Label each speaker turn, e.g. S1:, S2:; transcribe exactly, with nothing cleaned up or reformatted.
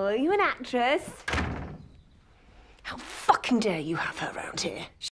S1: are you an actress? How fucking dare you have her around here?